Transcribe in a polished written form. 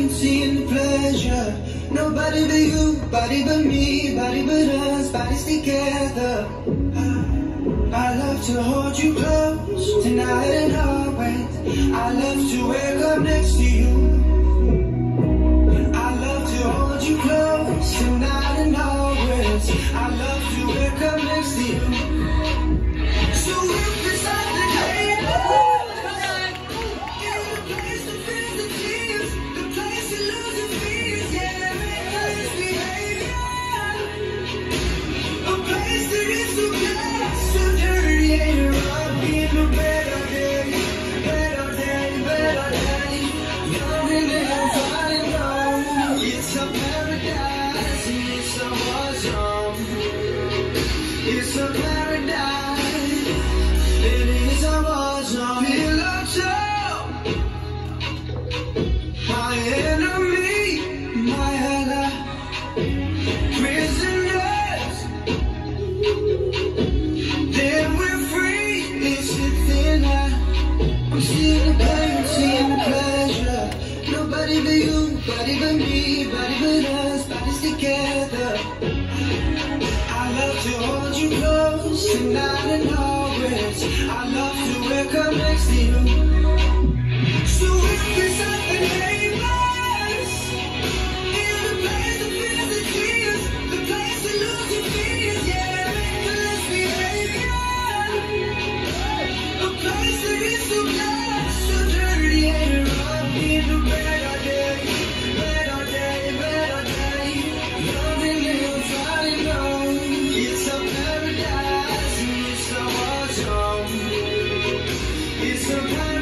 beauty and the pleasure. Nobody but you, body but me, body but us, bodies together. I love to hold you close, tonight and always. I love to wake up next to you. I love to hold you close, tonight and always. I love to wake up next to you. So if it's not the day, it's a paradise, it is a war zone. Pillowtalk, my enemy, my ally, prisoners, then we're free, it's a thin line. I'm seeing the pain, seeing the pleasure. Nobody but you, body but me, body but us, bodies together. I love to hold you close, tonight and always. I love to wake up next to you. So if it's not the neighbors, in the place to feel the tears, the place to lose your fears, yeah, let's behave, a place that is so black, so dirty and rough, in the better day, better day, better day. Young and little, falling low. It's a paradise, it's a war zone. It's a paradise.